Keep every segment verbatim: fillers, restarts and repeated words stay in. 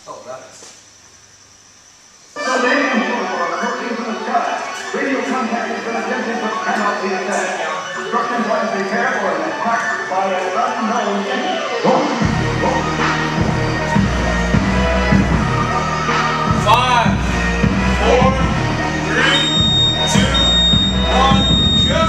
Oh, that's. So ladies and gentlemen, approaching from the sky. Radio contact has been attempted but cannot be attached. Instructions are to be careful and attacked by an unknown enemy. Five, four, three, two, one, go!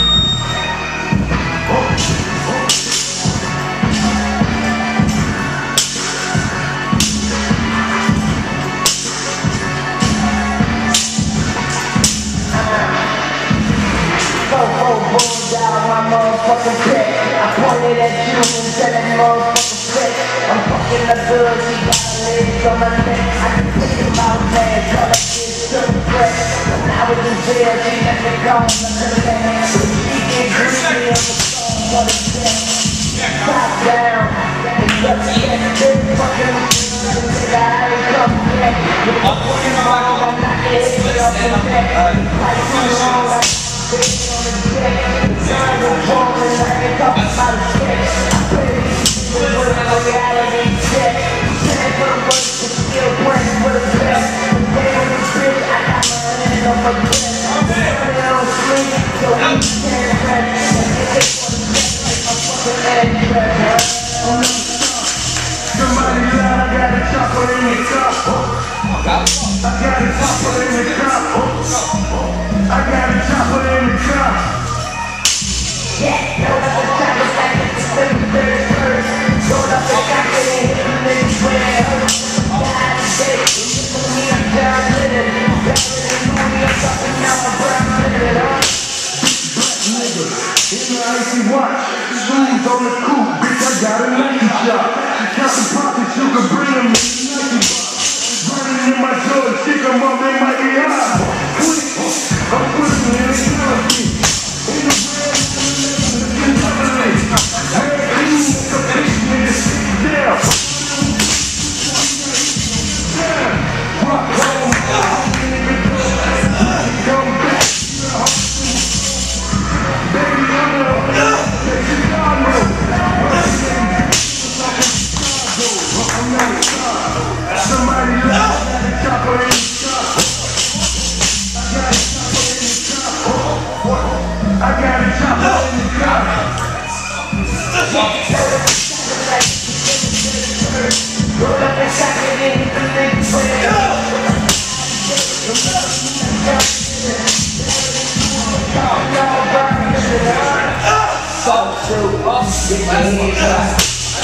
My motherfucking dick. I pointed at you and said that motherfucking sick. I'm fucking the good, she got legs on my neck. I can pick him out, man, call that shit super fresh. When I was in jail, she let me go, I could've let me. She get greasy on the song for the check. Top down, and just check this fucking nigga, I ain't come back. With the fucking ball, I'm not getting it off the neck. Like too long, like baby on the deck. Time was wrong and I ain't talking about a sketch. I pray that you can work a reality check. Stand for the worst but still praying for the best. Today on the bitch, I got my hand on my breast. Running on sleep, so we can't rest. And if they want to rest like my fucking address. Somebody loud, I got a chopper in the cup. I got a chopper in the cup. I got a chopper in the cup. Yeah, load up the choppers like it's the thirty-third verse. Load up the choppers and hit them niggas where it hurts. God today, you put me on John Lennon. Better than Louis, I'm talking out my brown linen, huh? Black nigga, in the icy watch. Shoes on the coupe, bitch, I got a Nike shop. Counting profits, you can bring them in the Nike box. Running in my jaws, kick them up, they might be high. Quick, I'm putting in the jealousy. In the bread, in the lemonade. Red clean, it's a bitch, nigga, sit down. Down, rock home, nigga, come back. Baby, I'm the take it down, no. I'm not a star. Somebody loud, I got a chopper in the shop. I got a chopper in the shop. I got a chopper in the shop. Roll up and shop it in the niggas where it hurts. Fuck you, get your hands up.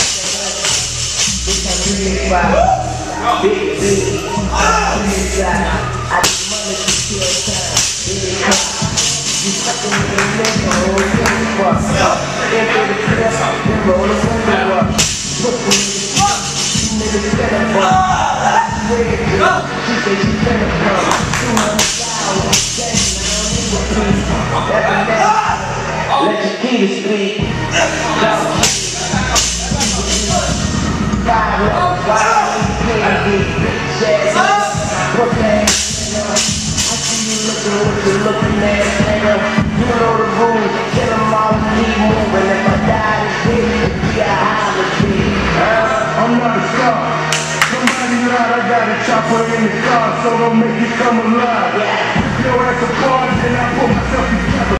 Get your hands up. Big, big, hands up. I just money to kill time. Big cup. You fucking with a nigga, whole thing fuck. Enter the clip, then roll the window up. Put the niggas finna fuck. Red girl, she say she finna come. Two hundred dollars, that's I don't need a piece. That's a net. Let your Peter speak. Five love, five candy, jazz, Brooklyn. I see you looking what you looking at, nigga. You know the rules, kill them all and keep moving. If I die this bitch, it'd be a holiday. I'm not a star. Somebody loud, I got a chopper in the car, so don't make it come alive. Yeah. Your ass apart, and I put myself together.